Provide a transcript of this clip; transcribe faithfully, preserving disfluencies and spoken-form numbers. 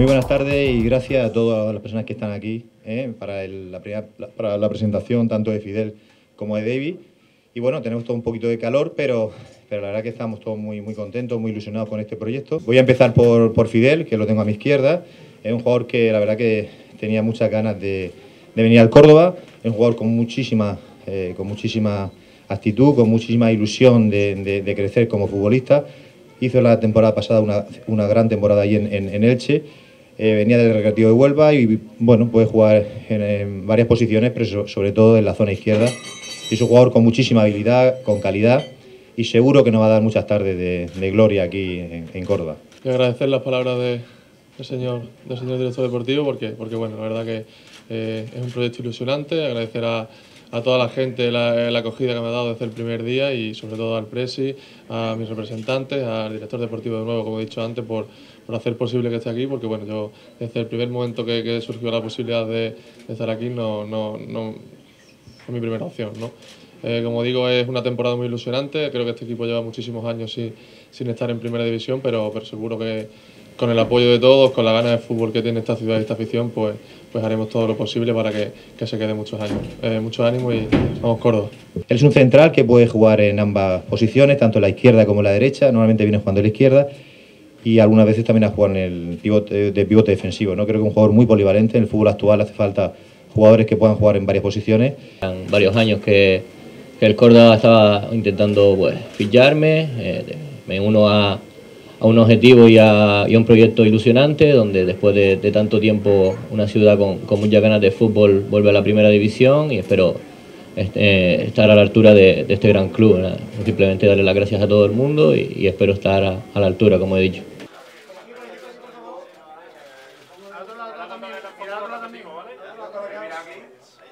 Muy buenas tardes y gracias a todas las personas que están aquí ¿eh? para, el, la primera, para la presentación tanto de Fidel como de David. Y bueno, tenemos todo un poquito de calor, pero, pero la verdad que estamos todos muy, muy contentos, muy ilusionados con este proyecto. Voy a empezar por, por Fidel, que lo tengo a mi izquierda. Es un jugador que la verdad que tenía muchas ganas de, de venir al Córdoba. Es un jugador con muchísima, eh, con muchísima actitud, con muchísima ilusión de, de, de crecer como futbolista. Hizo la temporada pasada una, una gran temporada allí en, en, en Elche. Eh, venía del Recreativo de Huelva y bueno, puede jugar en, en varias posiciones, pero so, sobre todo en la zona izquierda. Es un jugador con muchísima habilidad, con calidad y seguro que nos va a dar muchas tardes de, de gloria aquí en, en Córdoba. Y agradecer las palabras de, del, señor, del señor director deportivo porque, porque bueno, la verdad que eh, es un proyecto ilusionante. Agradecer a, a toda la gente la, la acogida que me ha dado desde el primer día y sobre todo al presi, a mis representantes, al director deportivo de nuevo, como he dicho antes, por, por hacer posible que esté aquí, porque bueno, yo desde el primer momento que, que surgió la posibilidad de, de estar aquí no, no, no fue mi primera opción, ¿no? Eh, como digo, es una temporada muy ilusionante. Creo que este equipo lleva muchísimos años sin, sin estar en primera división, pero, pero seguro que con el apoyo de todos, con la ganas de fútbol que tiene esta ciudad y esta afición, pues, pues haremos todo lo posible para que, que se quede muchos años. Eh, mucho ánimo y vamos Córdoba. Él es un central que puede jugar en ambas posiciones, tanto en la izquierda como en la derecha. Normalmente viene jugando en la izquierda y algunas veces también ha jugado en el pivote, de pivote defensivo, ¿no? Creo que es un jugador muy polivalente. En el fútbol actual hace falta jugadores que puedan jugar en varias posiciones. Han varios años que, que el Córdoba estaba intentando pues, ficharme, eh, me uno a, a un objetivo y a, y a un proyecto ilusionante, donde después de, de tanto tiempo una ciudad con, con muchas ganas de fútbol vuelve a la primera división y espero este, estar a la altura de, de este gran club, ¿no? Simplemente darle las gracias a todo el mundo y, y espero estar a, a la altura, como he dicho. Al otro lado también, al otro lado también, ¿vale? Mira aquí.